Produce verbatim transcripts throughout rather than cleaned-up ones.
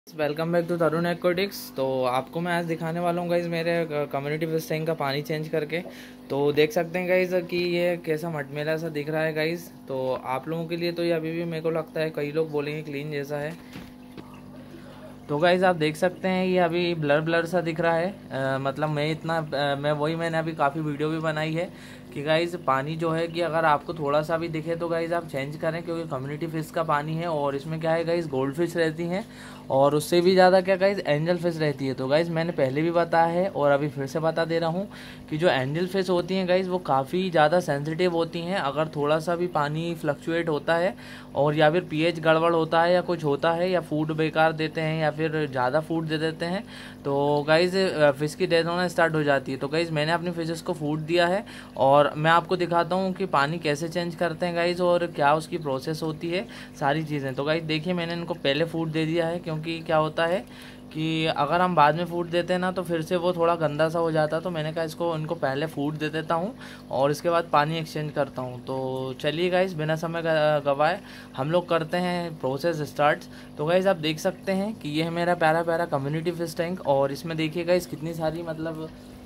Welcome back to Tarun aquatics. तो आपको मैं आज दिखाने वाला हूँ गाइज़ मेरे कम्युनिटी फिश टैंक का पानी चेंज करके। तो देख सकते हैं गाइज़ कि ये कैसा मटमेला सा दिख रहा है गाइज़। तो आप लोगों के लिए तो ये अभी भी मेरे को लगता है कई लोग बोलेंगे क्लीन जैसा है। तो गाइज़ आप देख सकते हैं ये अभी ब्लर ब्लर सा दिख रहा है। आ, मतलब मैं इतना आ, मैं वही मैंने अभी काफ़ी वीडियो भी बनाई है कि गाइज़ पानी जो है कि अगर आपको थोड़ा सा भी दिखे तो गाइज़ आप चेंज करें, क्योंकि कम्युनिटी फिश का पानी है और इसमें क्या है गाइज़ गोल्ड फिश रहती हैं और उससे भी ज़्यादा क्या गाइज़ एंजल फिश रहती है। तो गाइज़ मैंने पहले भी बताया है और अभी फिर से बता दे रहा हूँ कि जो एंजल फिश होती हैं गाइज़ वो काफ़ी ज़्यादा सेंसिटिव होती हैं। अगर थोड़ा सा भी पानी फ्लक्चुएट होता है और या फिर पीएच गड़बड़ होता है या कुछ होता है या फूड बेकार देते हैं या फिर ज़्यादा फूड दे देते हैं तो गाइज़ फ़िश की डेथ होना स्टार्ट हो जाती है। तो गाइज़ मैंने अपनी फिशेस को फूड दिया है और मैं आपको दिखाता हूँ कि पानी कैसे चेंज करते हैं गाइज़ और क्या उसकी प्रोसेस होती है सारी चीज़ें। तो गाइज़ देखिए मैंने इनको पहले फूड दे दिया है, क्योंकि क्या होता है कि अगर हम बाद में फूड देते हैं ना तो फिर से वो थोड़ा गंदा सा हो जाता है। तो मैंने कहा इसको इनको पहले फूड दे देता हूँ और इसके बाद पानी एक्सचेंज करता हूँ। तो चलिए गाइस बिना समय गवाए हम लोग करते हैं प्रोसेस स्टार्ट। तो गाइस आप देख सकते हैं कि ये है मेरा प्यारा प्यारा कम्युनिटी फिश टैंक और इसमें देखिए गाइस कितनी सारी मतलब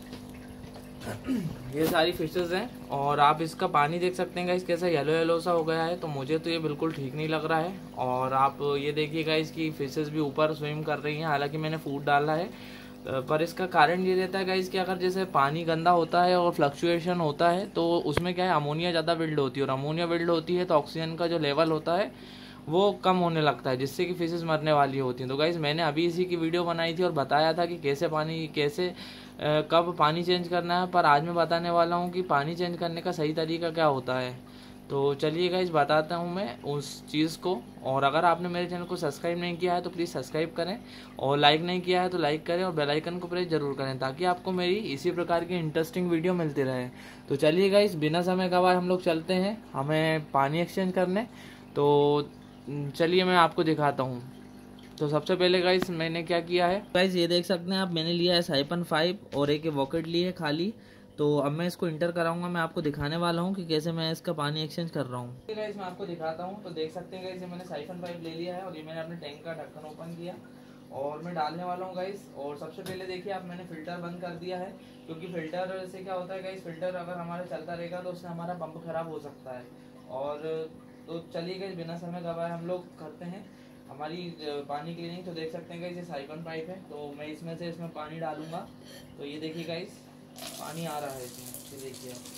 ये सारी फिशेस हैं और आप इसका पानी देख सकते हैं गाइस कैसा येलो येलो सा हो गया है। तो मुझे तो ये बिल्कुल ठीक नहीं लग रहा है। और आप ये देखिए गाइस कि फिशेस भी ऊपर स्विम कर रही हैं, हालांकि मैंने फूड डाला है। पर इसका कारण ये रहता है गाइस कि अगर जैसे पानी गंदा होता है और फ्लक्चुएशन होता है तो उसमें क्या है अमोनिया ज़्यादा बिल्ड होती है और अमोनिया बिल्ड होती है तो ऑक्सीजन का जो लेवल होता है वो कम होने लगता है, जिससे कि फिशेस मरने वाली होती हैं। तो गाइज़ मैंने अभी इसी की वीडियो बनाई थी और बताया था कि कैसे पानी कैसे आ, कब पानी चेंज करना है। पर आज मैं बताने वाला हूँ कि पानी चेंज करने का सही तरीका क्या होता है। तो चलिए गाइज़ बताता हूँ मैं उस चीज़ को। और अगर आपने मेरे चैनल को सब्सक्राइब नहीं किया है तो प्लीज़ सब्सक्राइब करें और लाइक नहीं किया है तो लाइक करें और बेल आइकन को प्रेस जरूर करें ताकि आपको मेरी इसी प्रकार की इंटरेस्टिंग वीडियो मिलती रहे। तो चलिए गाइज़ बिना समय गवाए हम लोग चलते हैं हमें पानी एक्सचेंज करने। तो चलिए मैं आपको दिखाता हूँ। तो सबसे पहले गाइस मैंने क्या किया है, गाइस ये देख सकते हैं आप मैंने लिया है साइपन फाइव और एक वॉकेट ली है खाली। तो अब मैं इसको इंटर कराऊंगा, मैं आपको दिखाने वाला हूँ कि कैसे मैं इसका पानी एक्सचेंज कर रहा हूँ। गाइस मैं आपको दिखाता हूँ। तो देख सकते हैं गाइस ये मैंने साइपन फाइव ले लिया है और ये मैंने अपने टैंक का ढक्कन ओपन किया और मैं डालने वाला हूँ गाइस। और सबसे पहले देखिए आप मैंने फिल्टर बंद कर दिया है, क्योंकि फिल्टर से क्या होता है गाइस, फिल्टर अगर हमारा चलता रहेगा तो उससे हमारा पंप खराब हो सकता है। और तो चलिए गाइस बिना समय गवाए हम लोग करते हैं हमारी पानी क्लीनिंग। तो देख सकते हैं गाइस ये साइपन पाइप है तो मैं इसमें से इसमें पानी डालूंगा। तो ये देखिए गाइस पानी आ रहा है इसमें, ये देखिए आप।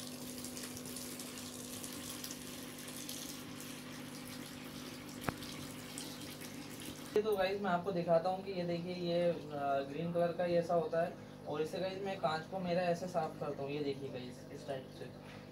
तो गाइस मैं आपको दिखाता हूँ कि ये देखिए ये ग्रीन कलर का ऐसा होता है और इससे गाइस मैं कांच को मेरा ऐसे साफ करता हूँ। ये देखिए गाइस इस टाइप से।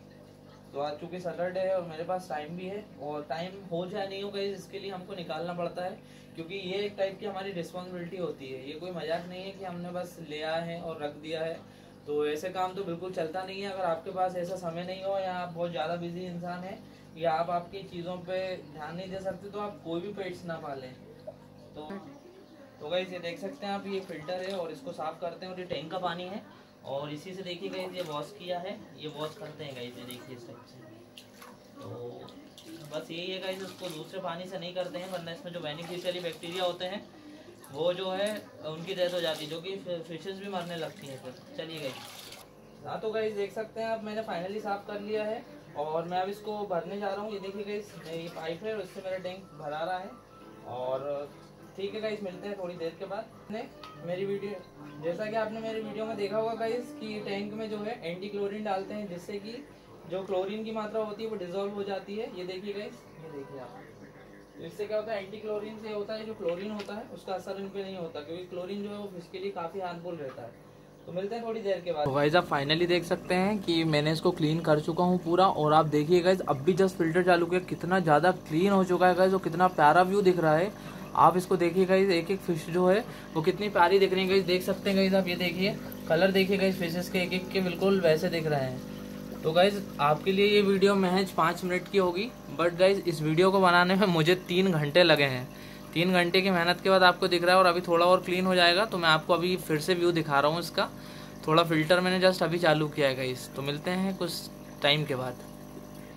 तो आज चूँकि सैटरडे है और मेरे पास टाइम भी है और टाइम हो जाए नहीं हो गाइस इसके लिए हमको निकालना पड़ता है, क्योंकि ये एक टाइप की हमारी रिस्पॉन्सिबिलिटी होती है। ये कोई मजाक नहीं है कि हमने बस ले आए हैं और रख दिया है। तो ऐसे काम तो बिल्कुल चलता नहीं है। अगर आपके पास ऐसा समय नहीं हो या आप बहुत ज़्यादा बिजी इंसान है या आप आपकी चीज़ों पे ध्यान नहीं दे सकते तो आप कोई भी पेट्स ना पालें। तो तो गाइस ये देख सकते हैं आप ये फिल्टर है और इसको साफ करते हैं और ये टैंक का पानी है और इसी से देखिए गाइस ये वॉश किया है, ये वॉश करते हैं गाइस ये देखिए इस टाइप से। तो बस यही है गाइस, उसको दूसरे पानी से नहीं करते हैं वरना इसमें जो बेनिफिशियली बैक्टीरिया होते हैं वो जो है उनकी डेथ हो जाती है, जो कि फिशेस भी मरने लगती हैं फिर। चलिए गाइस हाँ तो गाइस देख सकते हैं आप मैंने फाइनली साफ कर लिया है और मैं अब इसको भरने जा रहा हूँ। ये देखिए गाइस ये पाइप है और इससे मेरा टैंक भरा रहा है। और ठीक है गाइस मिलते हैं थोड़ी देर के बाद। ने मेरी वीडियो जैसा कि आपने मेरी वीडियो में देखा होगा गाइस कि टैंक में जो है एंटी क्लोरीन डालते हैं, जिससे कि जो क्लोरीन की मात्रा होती है वो डिजोल्व हो जाती है। ये देखिए गाइस ये देखिए आप, इससे क्या होता है एंटी क्लोरीन से होता है जो क्लोरीन होता है उसका असर इन पे नहीं होता, क्योंकि क्लोरीन जो है वो फिश के लिए काफ़ी हार्मफुल रहता है। तो मिलते हैं थोड़ी देर के बाद। तो गाइस आप फाइनली देख सकते हैं कि मैंने इसको क्लीन कर चुका हूँ पूरा और आप देखिए गाइस अब भी जस्ट फिल्टर चालू किया, कितना ज़्यादा क्लीन हो चुका है गाइस और कितना प्यारा व्यू दिख रहा है। आप इसको देखिए गाइस एक एक फिश जो है वो कितनी प्यारी दिख रही है गाइस, देख सकते हैं गाइस आप। ये देखिए कलर देखिए गाइस फिशेस के एक एक के बिल्कुल वैसे दिख रहे हैं। तो गाइस आपके लिए ये वीडियो महज पाँच मिनट की होगी, बट गाइस इस वीडियो को बनाने में मुझे तीन घंटे लगे हैं। तीन घंटे की मेहनत के बाद आपको दिख रहा है और अभी थोड़ा और क्लीन हो जाएगा। तो मैं आपको अभी फिर से व्यू दिखा रहा हूँ इसका। थोड़ा फिल्टर मैंने जस्ट अभी चालू किया है गाइस। तो मिलते हैं कुछ टाइम के बाद।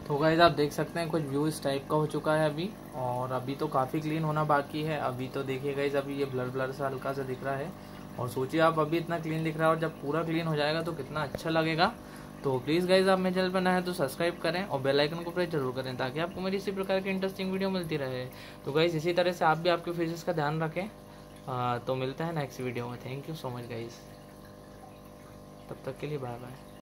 तो गाइस आप देख सकते हैं कुछ व्यू इस टाइप का हो चुका है अभी, और अभी तो काफ़ी क्लीन होना बाकी है। अभी तो देखिए गाइस अभी ये ब्लर ब्लर सा हल्का सा दिख रहा है, और सोचिए आप अभी इतना क्लीन दिख रहा है और जब पूरा क्लीन हो जाएगा तो कितना अच्छा लगेगा। तो प्लीज़ गाइस आप मेरे चैनल पर नए हैं तो सब्सक्राइब करें और बेल आइकन को प्रेस जरूर करें ताकि आपको मेरी इसी प्रकार की इंटरेस्टिंग वीडियो मिलती रहे। तो गाइस इसी तरह से आप भी आपके फेसेस का ध्यान रखें। आ, तो मिलते हैं नेक्स्ट वीडियो में। Thank you so much guys, तब तक के लिए बाय बाय।